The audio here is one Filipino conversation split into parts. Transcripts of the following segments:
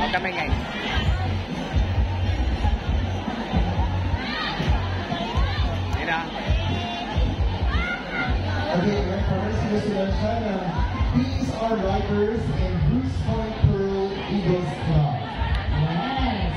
Huwag kami ngayon. Hindi na. Okay, first, Mr. Shana, these are riders in Bruce Point Pearl Eagles Club. Yes.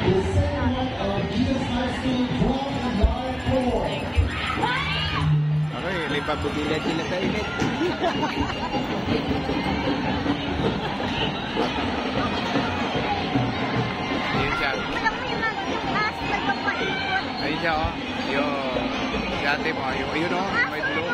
the second one of Jesus High School from Line 4. Okay, may pabubilat sila sa init. Ayun siya. Ayun siya, oh. Yung dati mo, yun, oh. May blue.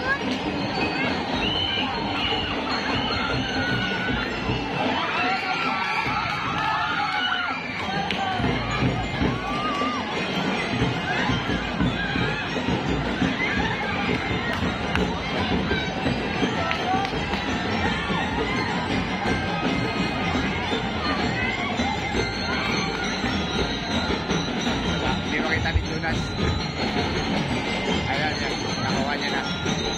Hindi makita ni Jonas. Ayan, yan. Nakuha niya na.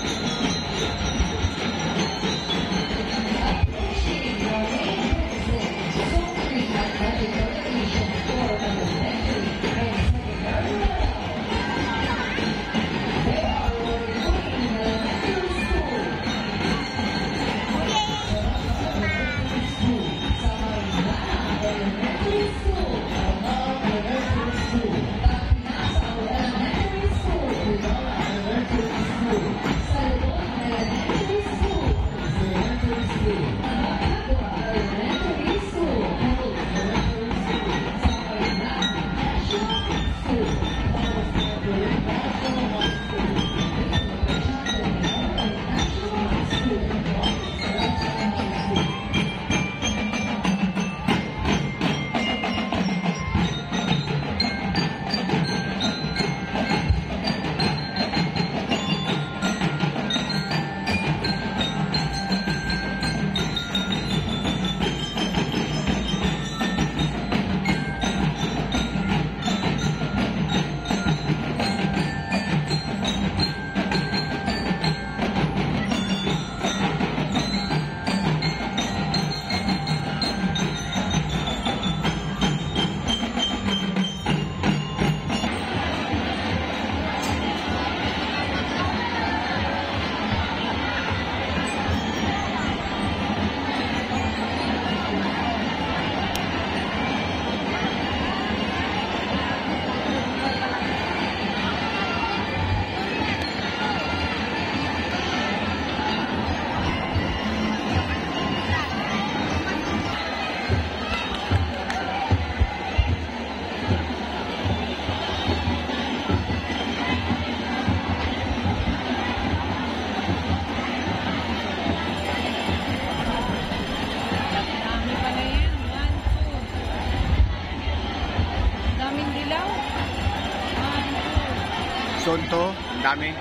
Sonto, ang dami.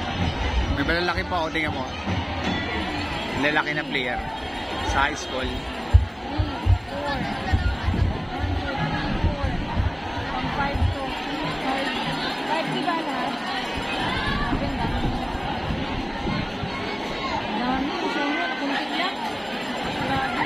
May malalaki pa, o tingnan mo. Lalaki na player sa high school. 3, 4. 1, 2, 3, 4. 5 to 5 diba lahat? Dami. Gusto mo, kuntik lang. Grabe.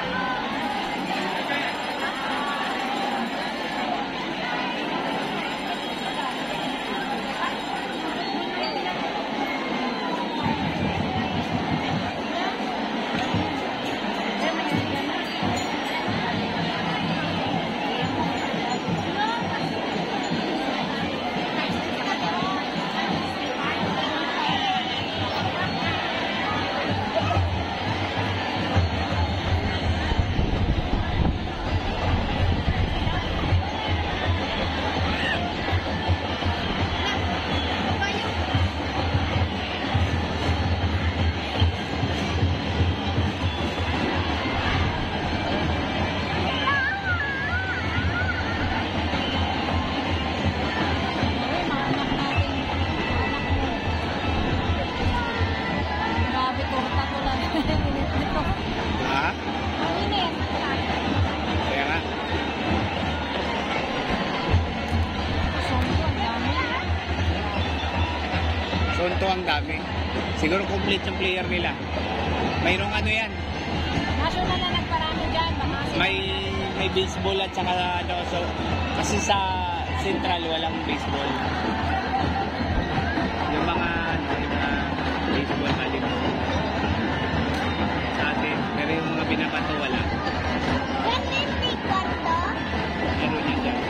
Ha? Kaya nga. Sonto ang dami. Siguro complete yung player nila. Mayroong ano yan. National na nagparami dyan. May baseball at saka ano. So, kasi sa Central walang baseball. Yung mga baseball mali mo. Sa atin, pero yung mga binabato wala. Meron yan dyan.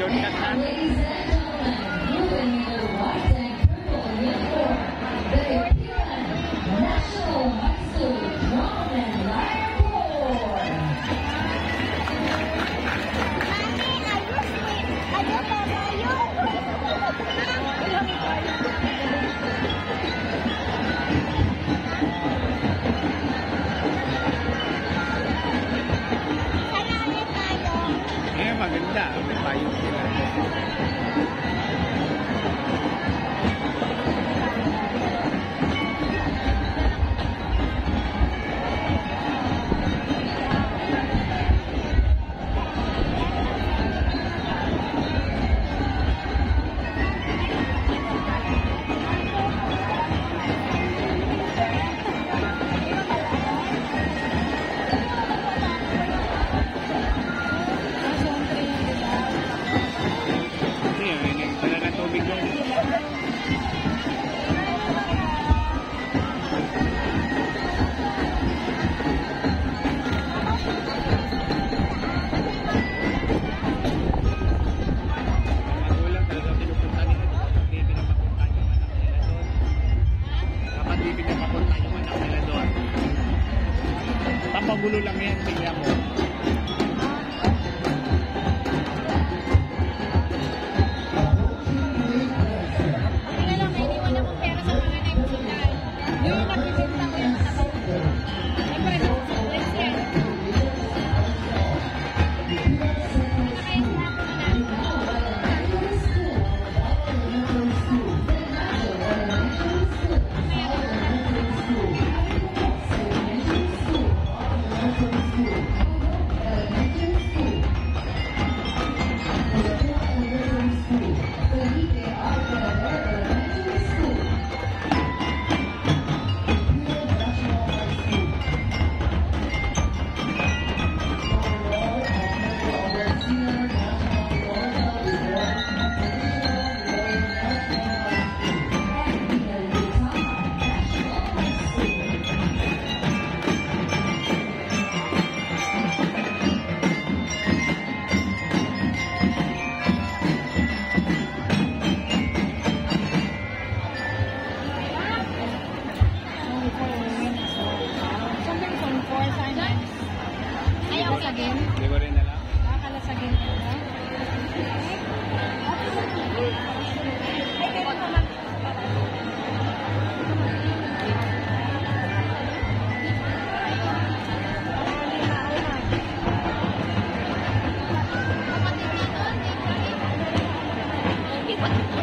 shortcut na. Ladies and gentlemen, moving in the white and purple uniform, the Ipiran National High School Drum and Lyre Corps. Eh, maganda. May payong sila. Kasi may dala na tubig doon. Magulang talaga pinupunta nila dito. Dapat di pinapapunta yung anak nila doon. Papagulo lang yan, tingnan mo. Tingnan lang, may iniwan akong pera sa mga nagsitan. Yung nagbibenta ko yung tabaw. Siyempre, let's get. Something from 4 Simon. Ayaw sa game. Hindi ko rin alam. Nakakala sa game ko. Ay, kaya naman. Kapatid dito,